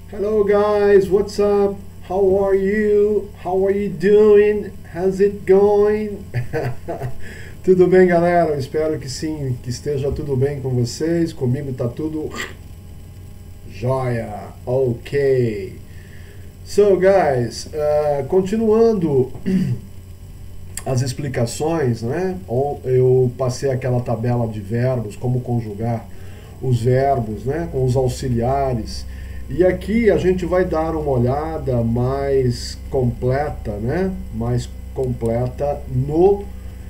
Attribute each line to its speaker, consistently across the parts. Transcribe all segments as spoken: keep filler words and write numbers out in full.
Speaker 1: Hello guys, what's up? How are you? How are you doing? How's it going? Tudo bem, galera? Eu espero que sim, que esteja tudo bem com vocês. Comigo tá tudo jóia. Ok. So guys, uh, continuando as explicações, né? Eu passei aquela tabela de verbos, como conjugar os verbos, né? Com os auxiliares. E aqui a gente vai dar uma olhada mais completa, né? Mais completa no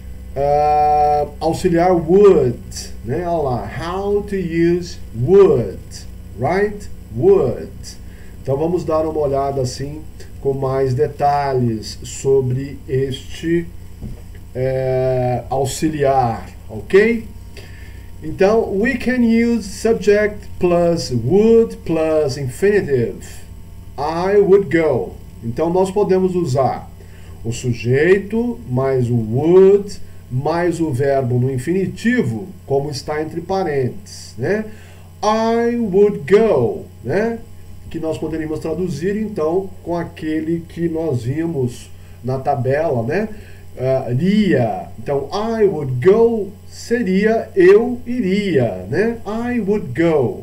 Speaker 1: uh, auxiliar would, né? Olha lá, how to use would, right? Would. Então vamos dar uma olhada assim com mais detalhes sobre este é, auxiliar, ok? Então, we can use subject plus would plus infinitive. I would go. Então nós podemos usar o sujeito mais o would mais o verbo no infinitivo, como está entre parênteses, né? I would go, né? Que nós poderíamos traduzir então com aquele que nós vimos na tabela, né? Uh, iria. Então, I would go seria eu iria, né? I would go.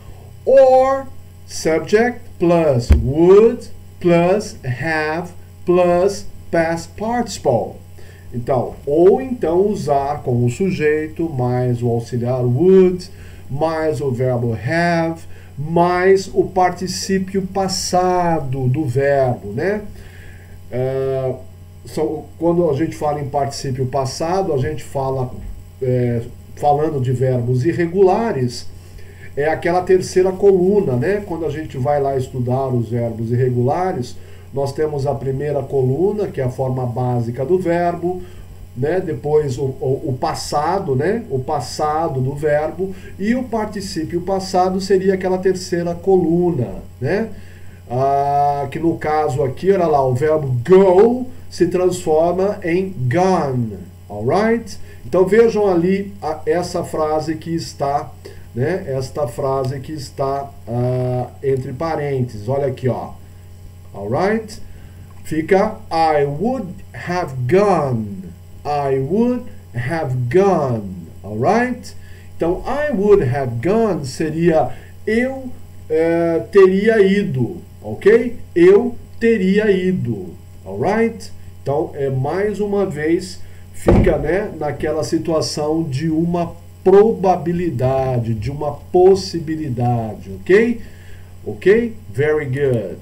Speaker 1: Or subject plus would plus have plus past participle. Então, ou então usar como o sujeito mais o auxiliar would mais o verbo have mais o particípio passado do verbo, né? Uh, são, quando a gente fala em particípio passado, a gente fala, é, falando de verbos irregulares, é aquela terceira coluna, né? Quando a gente vai lá estudar os verbos irregulares, nós temos a primeira coluna, que é a forma básica do verbo, né? Depois o, o, o passado, né? O passado do verbo, e o particípio passado seria aquela terceira coluna, né? Ah, que no caso aqui, olha lá, o verbo go se transforma em gone, alright? Então vejam ali a, essa frase que está, né? Esta frase que está ah, entre parênteses, olha aqui, ó, alright? Fica I would have gone. I would have gone, alright? Então, I would have gone seria eu uh, teria ido, ok? Eu teria ido, alright? Então, é mais uma vez, fica, né, naquela situação de uma probabilidade, de uma possibilidade, ok? Ok? Very good.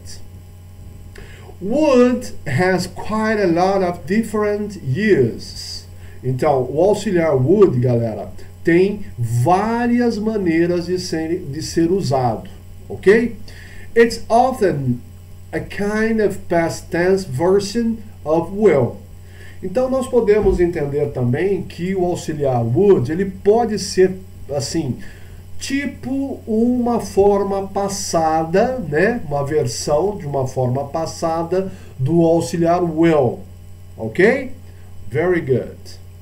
Speaker 1: Would has quite a lot of different uses. Então, o auxiliar would, galera, tem várias maneiras de ser, de ser usado, ok? It's often a kind of past tense version of will. Então, nós podemos entender também que o auxiliar would, ele pode ser, assim, tipo uma forma passada, né? Uma versão de uma forma passada do auxiliar will. Ok? Very good.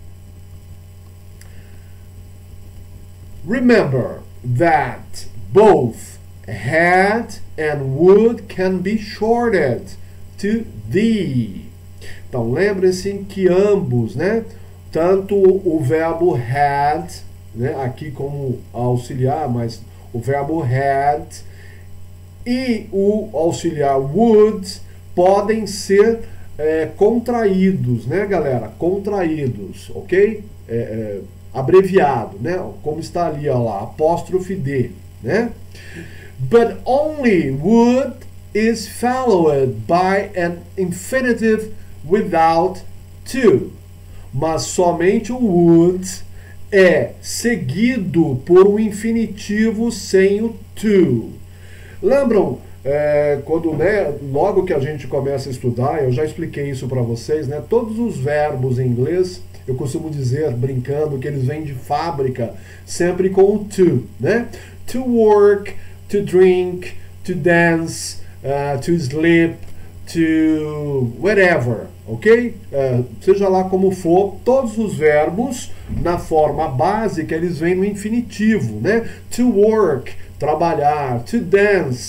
Speaker 1: Remember that both had and would can be shortened to the. Então lembre-se que ambos, né? Tanto o verbo had, né, aqui como auxiliar, mas o verbo had e o auxiliar would podem ser é, contraídos, né, galera? Contraídos, ok? É, é, abreviado, né? Como está ali, ó lá, apóstrofe D, né? But only would is followed by an infinitive without to. Mas somente o would é seguido por um infinitivo sem o to. Lembram, é, quando, né, logo que a gente começa a estudar, eu já expliquei isso para vocês, né, todos os verbos em inglês, eu costumo dizer, brincando, que eles vêm de fábrica, sempre com o to, né? To work, to drink, to dance, uh, to sleep, to whatever, ok? Uh, seja lá como for, todos os verbos na forma básica eles vêm no infinitivo, né? To work, trabalhar, to dance,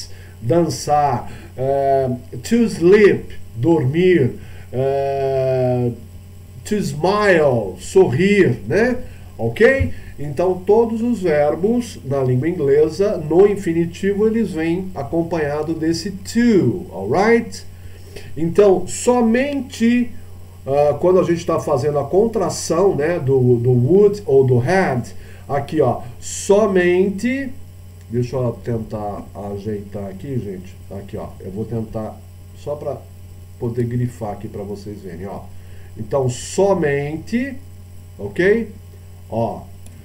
Speaker 1: dançar, uh, to sleep, dormir, uh, to smile, sorrir, né? Ok? Então todos os verbos na língua inglesa, no infinitivo, eles vêm acompanhado desse to, alright? Então somente uh, quando a gente está fazendo a contração, né, do, do would ou do had, aqui ó, somente, deixa eu tentar ajeitar aqui, gente, aqui ó, eu vou tentar só para poder grifar aqui para vocês verem, ó. Então somente, ok? Ó,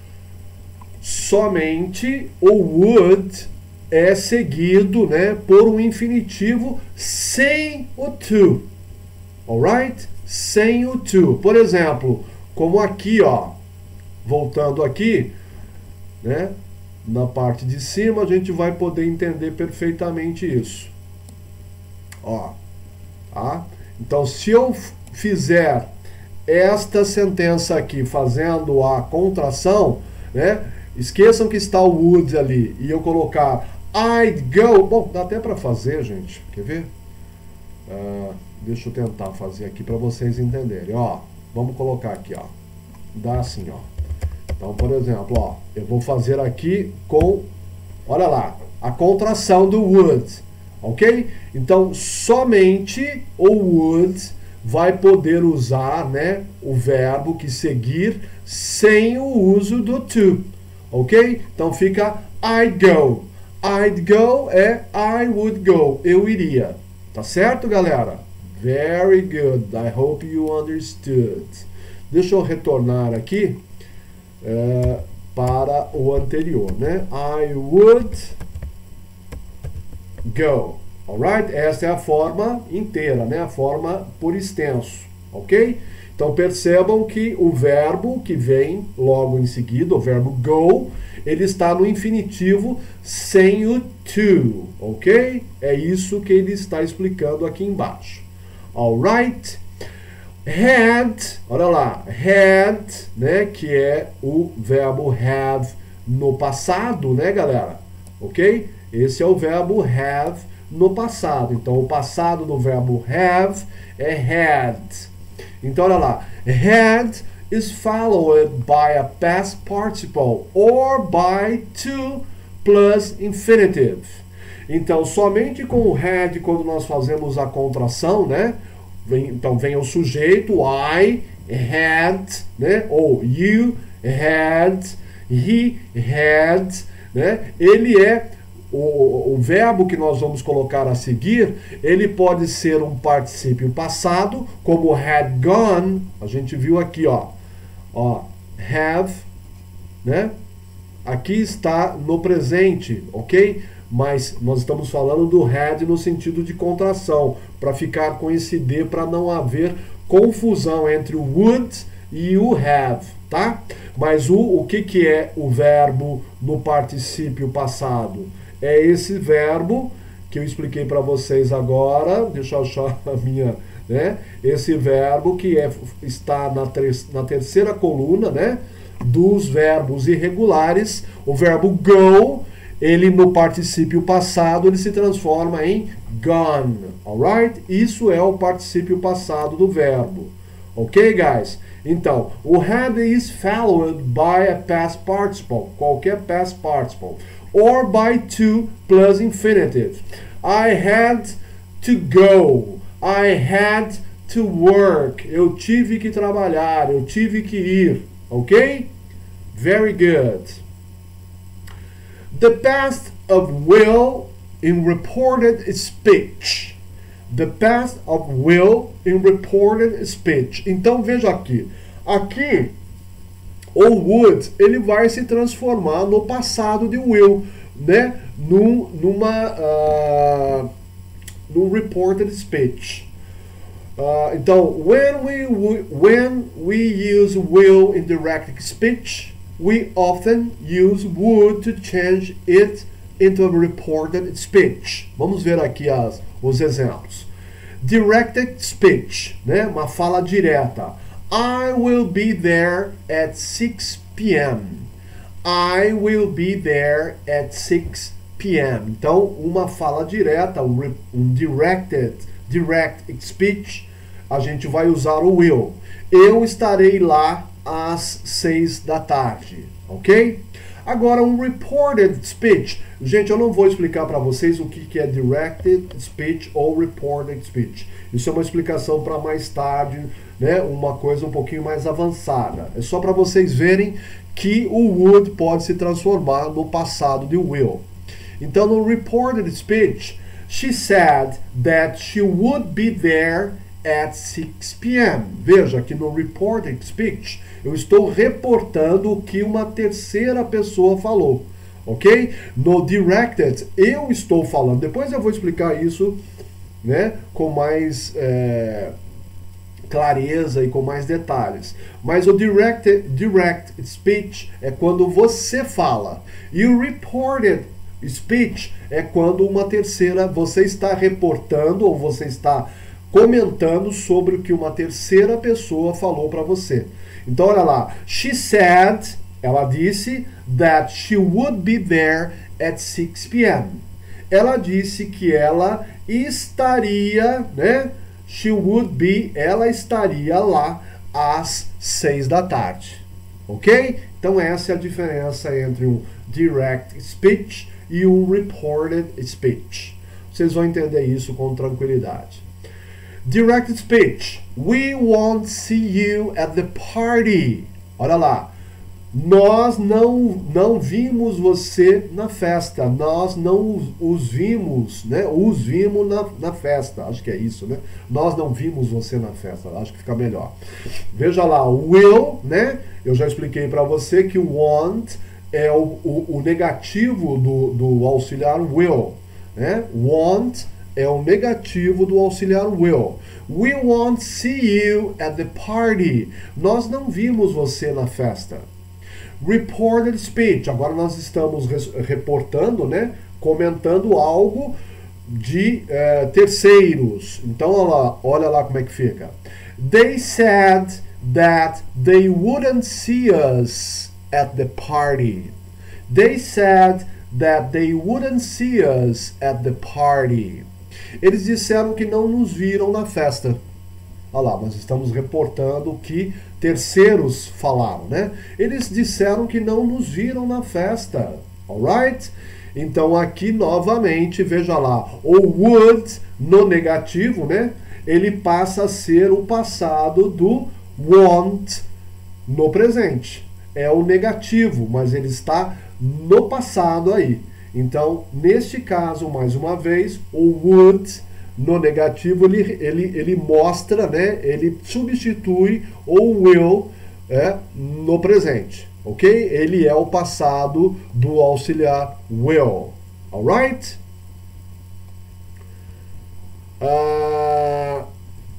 Speaker 1: somente o would é seguido, né, por um infinitivo sem o to, alright? Sem o to. Por exemplo, como aqui, ó, voltando aqui, né, na parte de cima, a gente vai poder entender perfeitamente isso. Ó, tá? Então, se eu fizer esta sentença aqui fazendo a contração, né, esqueçam que está o would ali, e eu colocar I'd go, bom, dá até para fazer, gente, quer ver? Uh, deixa eu tentar fazer aqui para vocês entenderem, ó, vamos colocar aqui, ó, dá assim, ó. Então, por exemplo, ó, eu vou fazer aqui com, olha lá, a contração do would, ok? Então, somente o would vai poder usar, né, o verbo que seguir sem o uso do to, ok? Então fica I'd go. I'd go é I would go. Eu iria. Tá certo, galera? Very good. I hope you understood. Deixa eu retornar aqui é, para o anterior, né? I would go. Alright? Essa é a forma inteira, né? A forma por extenso, ok? Então percebam que o verbo que vem logo em seguida, o verbo go, ele está no infinitivo sem o to, ok? É isso que ele está explicando aqui embaixo. Alright? Had, olha lá, had, né? Que é o verbo have no passado, né, galera? Ok? Esse é o verbo have no passado. Então, o passado do verbo have é had. Então, olha lá. Had is followed by a past participle or by to plus infinitive. Então, somente com o had, quando nós fazemos a contração, né? Vem, então, vem o sujeito, I had, né? Ou you had, he had, né? Ele é O, o verbo que nós vamos colocar a seguir, ele pode ser um particípio passado, como had gone, a gente viu aqui, ó, ó, have, né? Aqui está no presente, ok? Mas nós estamos falando do had no sentido de contração, para ficar com esse D, para não haver confusão entre o would e o have, tá? Mas o, o que, que é o verbo no particípio passado? É esse verbo que eu expliquei para vocês agora, deixa eu achar a minha, né? Esse verbo que é, está na, ter, na terceira coluna, né? Dos verbos irregulares. O verbo go, ele no particípio passado, ele se transforma em gone, alright? Isso é o particípio passado do verbo, ok, guys? Então, o had is followed by a past participle, qualquer past participle, or by to plus infinitive. I had to go. I had to work. Eu tive que trabalhar. Eu tive que ir. Ok? Very good. The past of will in reported speech. The past of will in reported speech. Então veja aqui. Aqui o would, ele vai se transformar no passado de will, né? Num, numa uh, num reported speech. Uh, então, when we when we use will in direct speech, we often use would to change it into a reported speech. Vamos ver aqui as, os exemplos. Directed speech, né? Uma fala direta. I will be there at six p m I will be there at six p m Então, uma fala direta, um, um directed, direct speech, a gente vai usar o will. Eu estarei lá às seis da tarde, ok? Agora, um reported speech. Gente, eu não vou explicar para vocês o que, que é directed speech ou reported speech. Isso é uma explicação para mais tarde, né? Uma coisa um pouquinho mais avançada. É só para vocês verem que o would pode se transformar no passado de will. Então, no reported speech, she said that she would be there at six p m Veja que no reported speech eu estou reportando o que uma terceira pessoa falou, ok? No directed eu estou falando. Depois eu vou explicar isso, né, com mais é, clareza e com mais detalhes. Mas o direct, direct speech é quando você fala. E o reported speech é quando uma terceira, você está reportando ou você está comentando sobre o que uma terceira pessoa falou para você. Então, olha lá. She said, ela disse, that she would be there at six p m Ela disse que ela estaria, né? She would be, ela estaria lá às seis da tarde. Ok? Então, essa é a diferença entre um direct speech e um reported speech. Vocês vão entender isso com tranquilidade. Direct speech. We won't see you at the party. Olha lá. Nós não, não vimos você na festa. Nós não os, os vimos, né? Os vimos na, na festa. Acho que é isso, né? Nós não vimos você na festa. Acho que fica melhor. Veja lá, will, né? Eu já expliquei para você que o want é o, o, o negativo do, do auxiliar will, né? Want é o negativo do auxiliar will. We won't see you at the party. Nós não vimos você na festa. Reported speech. Agora nós estamos reportando, né? Comentando algo de uh, terceiros. Então, olha lá, olha lá como é que fica. They said that they wouldn't see us at the party. They said that they wouldn't see us at the party. Eles disseram que não nos viram na festa. Olha lá, nós estamos reportando o que terceiros falaram, né? Eles disseram que não nos viram na festa. Alright? Então aqui novamente, veja lá, o would no negativo, né? Ele passa a ser o passado do want no presente. É o negativo, mas ele está no passado aí. Então, neste caso, mais uma vez, o would no negativo, ele, ele, ele mostra, né? Ele substitui o will é, no presente, ok? Ele é o passado do auxiliar will, alright? Uh,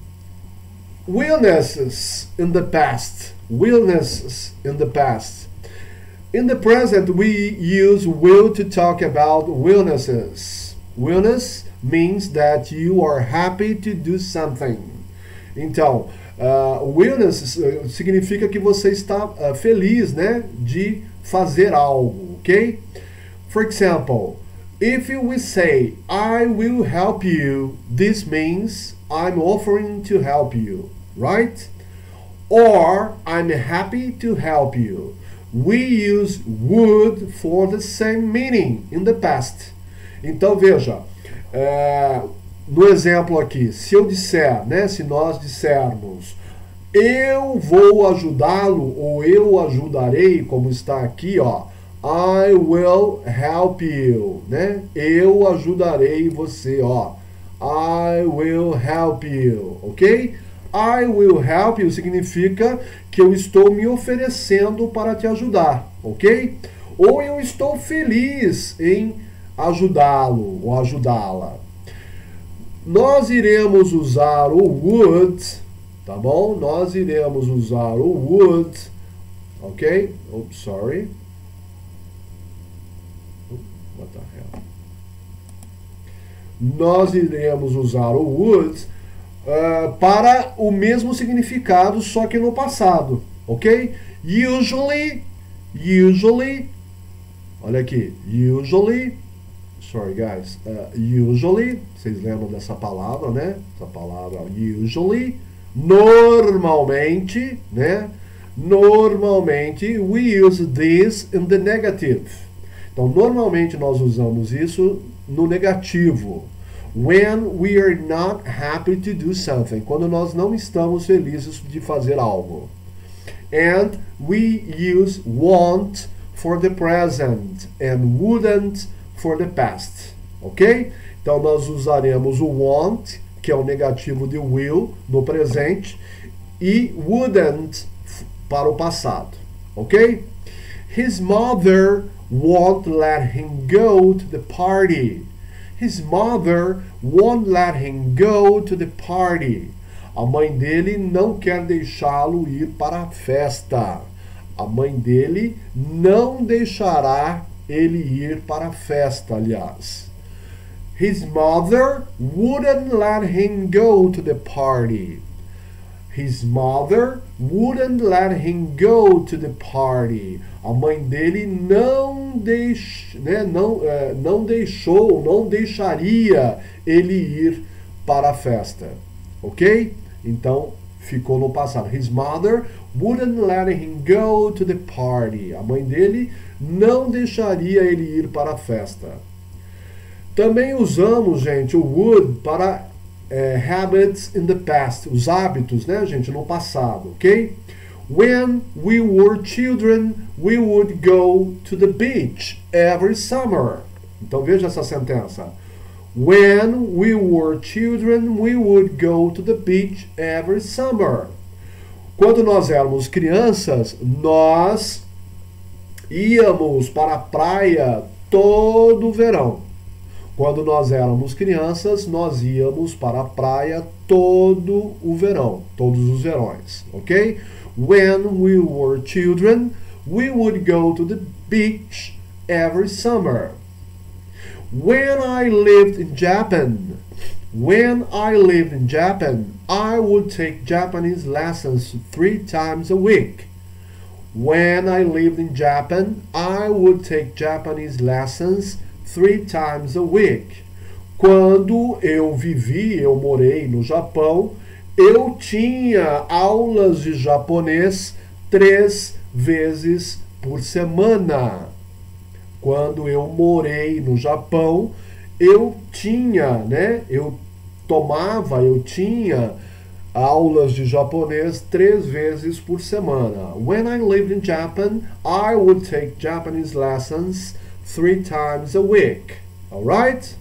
Speaker 1: willnesses in the past. Willnesses in the past. In the present, we use will to talk about willnesses. Willness means that you are happy to do something. Então, uh, willness significa que você está uh, feliz, né, de fazer algo, ok? For example, if we say, I will help you, this means I'm offering to help you, right? Or, I'm happy to help you. We use would for the same meaning in the past. Então, veja, é, no exemplo aqui, se eu disser, né, se nós dissermos, eu vou ajudá-lo ou eu ajudarei, como está aqui, ó, I will help you, né? Eu ajudarei você, ó. I will help you, ok? I will help you significa que eu estou me oferecendo para te ajudar, ok? Ou eu estou feliz em ajudá-lo ou ajudá-la. Nós iremos usar o would, tá bom? Nós iremos usar o would, ok? Oops, sorry. What the hell? Nós iremos usar o would uh, para o mesmo significado, só que no passado, ok? Usually, usually, olha aqui, usually, sorry guys, uh, usually, vocês lembram dessa palavra, né? Essa palavra usually, normalmente, né? Normalmente, we use this in the negative. Então, normalmente nós usamos isso no negativo. When we are not happy to do something. Quando nós não estamos felizes de fazer algo. And we use won't for the present and wouldn't for the past. Ok? Então, nós usaremos o won't, que é o negativo de will, no presente, e wouldn't para o passado. Ok? His mother won't let him go to the party. His mother won't let him go to the party. A mãe dele não quer deixá-lo ir para a festa. A mãe dele não deixará ele ir para a festa, aliás. His mother wouldn't let him go to the party. His mother wouldn't let him go to the party. A mãe dele não, deix, né, não, é, não deixou, não deixaria ele ir para a festa. Ok? Então, ficou no passado. His mother wouldn't let him go to the party. A mãe dele não deixaria ele ir para a festa. Também usamos, gente, o would para é, habits in the past. Os hábitos, né, gente, no passado, ok? When we were children, we would go to the beach every summer. Então veja essa sentença. When we were children, we would go to the beach every summer. Quando nós éramos crianças, nós íamos para a praia todo o verão. Quando nós éramos crianças, nós íamos para a praia todo o verão, todos os verões, ok? When we were children, we would go to the beach every summer. When I lived in Japan, when I lived in Japan, I would take Japanese lessons three times a week. When I lived in Japan, I would take Japanese lessons three times a week. Quando eu vivi, eu morei no Japão, eu tinha aulas de japonês três vezes por semana. Quando eu morei no Japão, eu tinha, né? Eu tomava, eu tinha aulas de japonês três vezes por semana. When I lived in Japan, I would take Japanese lessons three times a week. All right?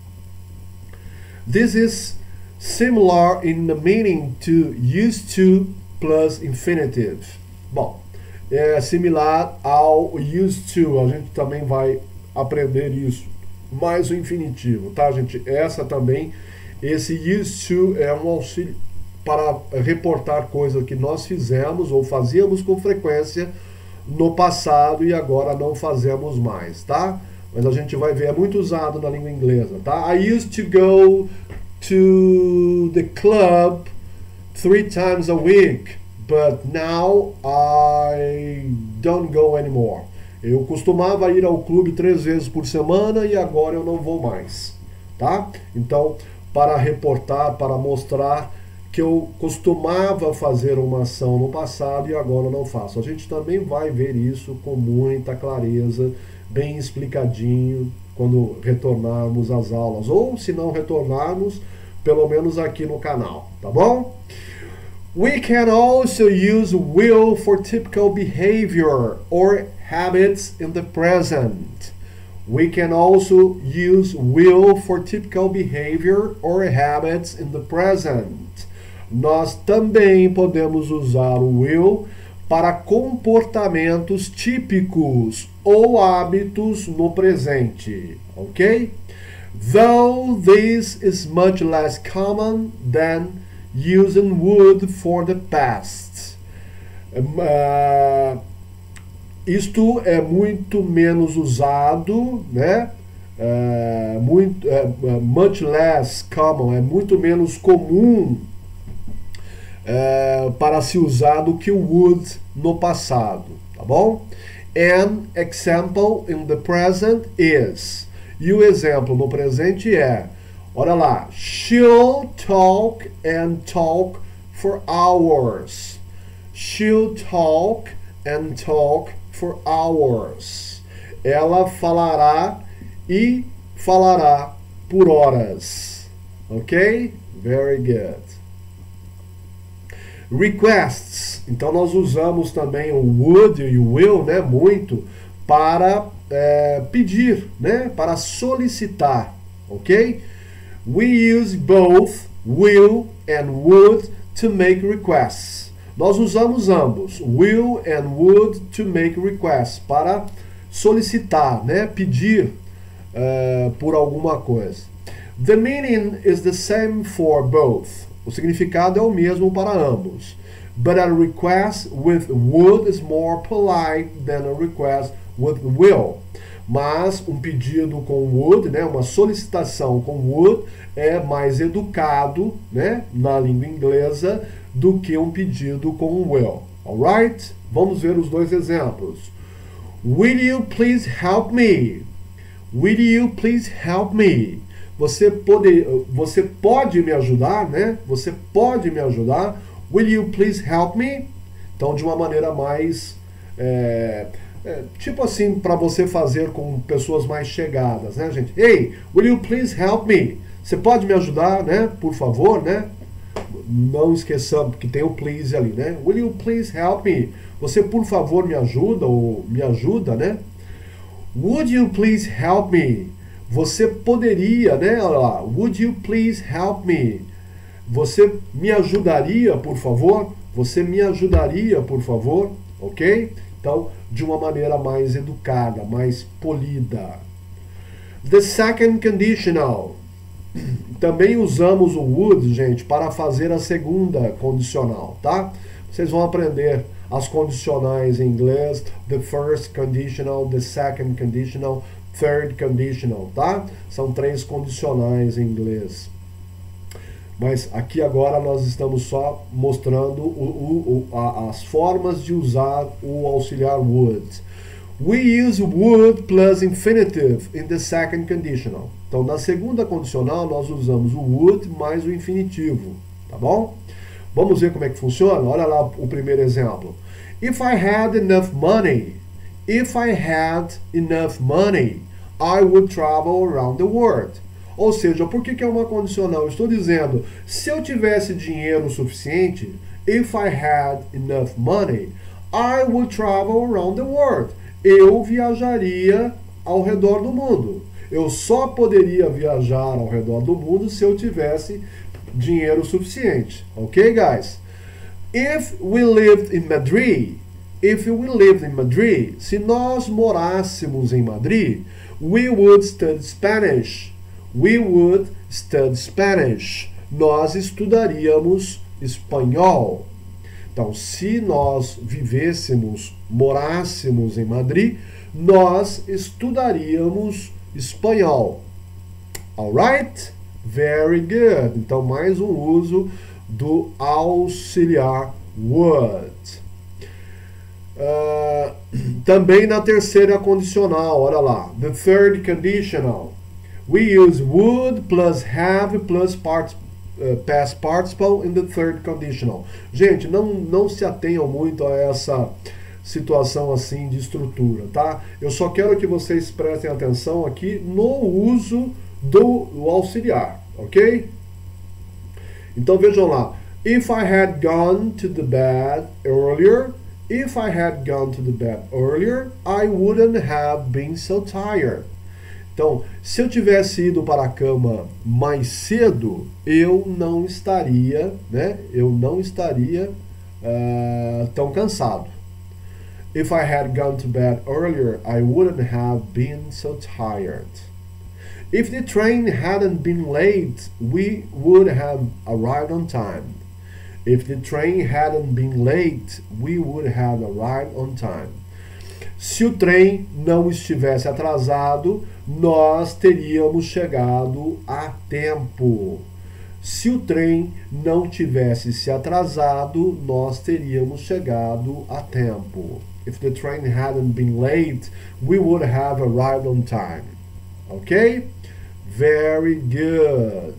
Speaker 1: This is similar in the meaning to used to plus infinitive. Bom, é similar ao used to. A gente também vai aprender isso. Mais o infinitivo, tá, gente? Essa também, esse used to é um auxílio para reportar coisas que nós fizemos ou fazíamos com frequência no passado e agora não fazemos mais, tá? Mas a gente vai ver, é muito usado na língua inglesa, tá? I used to go to the club three times a week, but now I don't go anymore. Eu costumava ir ao clube três vezes por semana e agora eu não vou mais, tá? Então, para reportar, para mostrar que eu costumava fazer uma ação no passado e agora não faço. A gente também vai ver isso com muita clareza, bem explicadinho, quando retornarmos às aulas. Ou, se não retornarmos, pelo menos aqui no canal, tá bom? We can also use will for typical behavior or habits in the present. We can also use will for typical behavior or habits in the present. Nós também podemos usar o will para comportamentos típicos ou hábitos no presente, ok? Though this is much less common than using would for the past. Uh, isto é muito menos usado, né? Uh, muito, uh, much less common, é muito menos comum Uh, para se usar do que o would no passado, tá bom? An example in the present is. E o exemplo no presente é, olha lá, she'll talk and talk for hours. She'll talk and talk for hours. Ela falará e falará por horas. Ok? Very good. Requests. Então nós usamos também o would e o will, né, muito, para é, pedir, né, para solicitar. Ok? We use both will and would to make requests. Nós usamos ambos, will and would, to make requests, para solicitar, né, pedir uh, por alguma coisa. The meaning is the same for both. O significado é o mesmo para ambos. But a request with would is more polite than a request with will. Mas um pedido com would, né, uma solicitação com would, é mais educado, né, na língua inglesa do que um pedido com will. Alright? Vamos ver os dois exemplos. Will you please help me? Will you please help me? Você pode, você pode me ajudar, né? Você pode me ajudar? Will you please help me? Então, de uma maneira mais... É, é, tipo assim, para você fazer com pessoas mais chegadas, né, gente? Hey, will you please help me? Você pode me ajudar, né? Por favor, né? Não esqueçamos que tem o please ali, né? Will you please help me? Você, por favor, me ajuda ou me ajuda, né? Would you please help me? Você poderia, né? Olha lá. Would you please help me? Você me ajudaria, por favor? Você me ajudaria, por favor? Ok? Então, de uma maneira mais educada, mais polida. The second conditional. Também usamos o would, gente, para fazer a segunda condicional, tá? Vocês vão aprender as condicionais em inglês, the first conditional, the second conditional, third conditional, tá? São três condicionais em inglês. Mas aqui agora nós estamos só mostrando o, o, a, as formas de usar o auxiliar would. We use would plus infinitive in the second conditional. Então, na segunda condicional, nós usamos o would mais o infinitivo, tá bom? Vamos ver como é que funciona? Olha lá o primeiro exemplo. If I had enough money, if I had enough money, I would travel around the world. Ou seja, por que que é uma condicional? Eu estou dizendo, se eu tivesse dinheiro suficiente, if I had enough money, I would travel around the world. Eu viajaria ao redor do mundo. Eu só poderia viajar ao redor do mundo se eu tivesse dinheiro suficiente. Ok, guys? If we lived in Madrid, if we lived in Madrid, se nós morássemos em Madrid, we would study Spanish. We would study Spanish. Nós estudaríamos espanhol. Então, se nós vivêssemos, morássemos em Madrid, nós estudaríamos espanhol. Alright? Very good. Então, mais um uso do auxiliar would. Uh, também na terceira condicional, olha lá. The third conditional. We use would plus have plus part, uh, past participle in the third conditional. Gente, não, não se atenham muito a essa situação assim de estrutura, tá? Eu só quero que vocês prestem atenção aqui no uso do, do auxiliar, ok? Então vejam lá. If I had gone to the bed earlier, if I had gone to the bed earlier, I wouldn't have been so tired. Então, se eu tivesse ido para a cama mais cedo, eu não estaria, né? Eu não estaria uh, tão cansado. If I had gone to bed earlier, I wouldn't have been so tired. If the train hadn't been late, we would have arrived on time. If the train hadn't been late, we would have arrived on time. Se o trem não estivesse atrasado, nós teríamos chegado a tempo. Se o trem não tivesse se atrasado, nós teríamos chegado a tempo. If the train hadn't been late, we would have arrived on time. ok? Very good.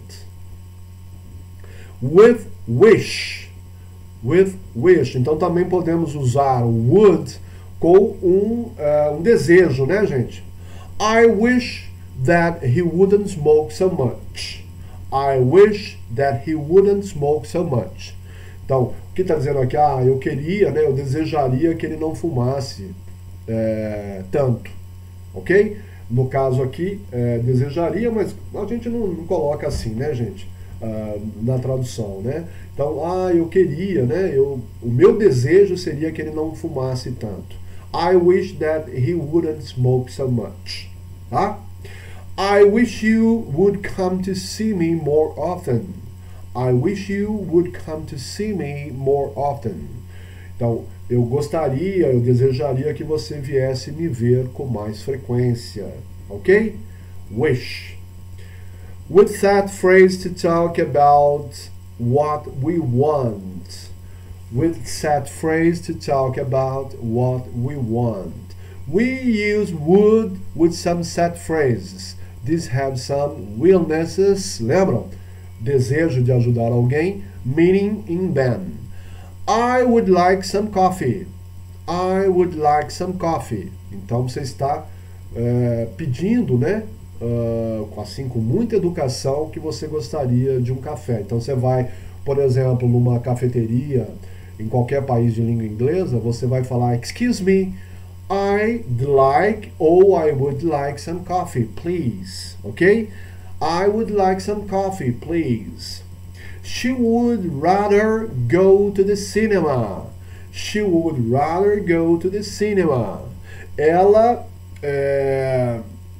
Speaker 1: With wish. With wish. Então também podemos usar would com um, uh, um desejo, né, gente? I wish that he wouldn't smoke so much. I wish that he wouldn't smoke so much. Então, o que está dizendo aqui? Ah, eu queria, né, eu desejaria que ele não fumasse é, tanto, ok? No caso aqui, é, desejaria, mas a gente não, não coloca assim, né, gente? Ah, na tradução, né? Então, ah, eu queria, né? Eu, o meu desejo seria que ele não fumasse tanto. I wish that he wouldn't smoke so much. Tá? I wish you would come to see me more often. I wish you would come to see me more often. Então, eu gostaria, eu desejaria que você viesse me ver com mais frequência. Ok? Wish. With that phrase to talk about what we want. With that phrase to talk about what we want. We use would with some set phrases. These have some willnesses. Lembram? Desejo de ajudar alguém. Meaning in them. I would like some coffee. I would like some coffee. Então você está é, pedindo, né? Uh, assim, com muita educação, que você gostaria de um café. Então você vai, por exemplo, numa cafeteria em qualquer país de língua inglesa, você vai falar, excuse me, I'd like, ou I would like some coffee, please. Ok? I would like some coffee, please. She would rather go to the cinema. She would rather go to the cinema. Ela é,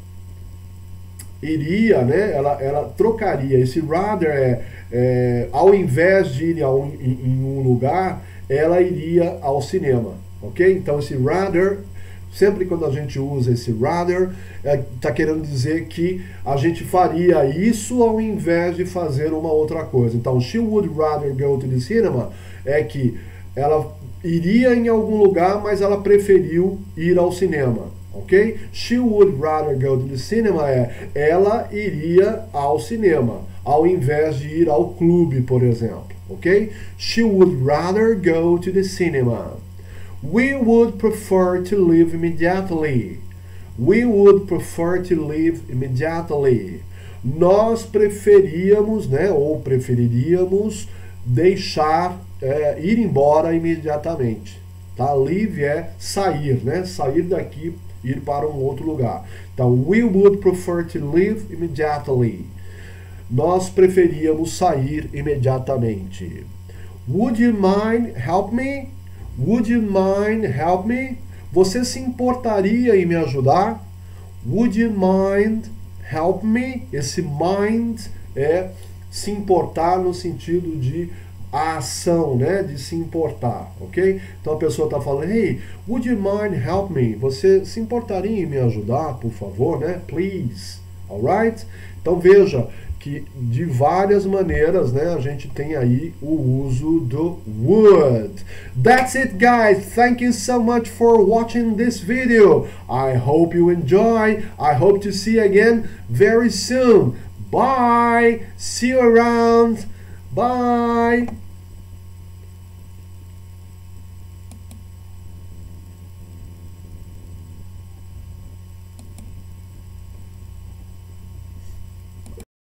Speaker 1: iria, né? Ela, ela trocaria. Esse rather é, é ao invés de ir a um, em, em um lugar, ela iria ao cinema, ok? Então esse rather, sempre quando a gente usa esse rather, está é, querendo dizer que a gente faria isso ao invés de fazer uma outra coisa. Então, she would rather go to the cinema é que ela iria em algum lugar, mas ela preferiu ir ao cinema, ok? She would rather go to the cinema é ela iria ao cinema, ao invés de ir ao clube, por exemplo, ok? She would rather go to the cinema. We would prefer to leave immediately. We would prefer to leave immediately. Nós preferíamos, né, ou preferiríamos deixar, é, ir embora imediatamente. Tá? Leave é sair, né? Sair daqui, ir para um outro lugar. Então, we would prefer to leave immediately. Nós preferíamos sair imediatamente. Would you mind help me? Would you mind help me? Você se importaria em me ajudar? Would you mind help me? Esse mind é se importar no sentido de a ação, né? De se importar, ok? Então a pessoa está falando, hey, would you mind help me? Você se importaria em me ajudar, por favor, né? Please, alright? Então veja que de várias maneiras, né, a gente tem aí o uso do would. That's it, guys. Thank you so much for watching this video. I hope you enjoy. I hope to see you again very soon. Bye. See you around. Bye.